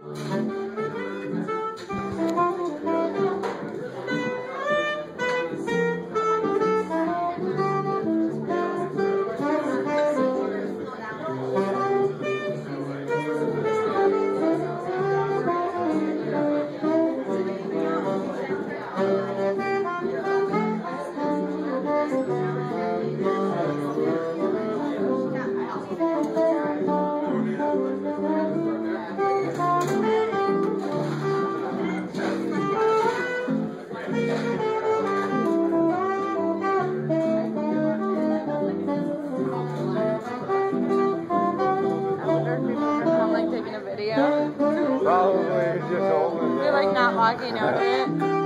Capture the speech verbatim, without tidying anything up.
Probably just holding it. You're like not walking over it.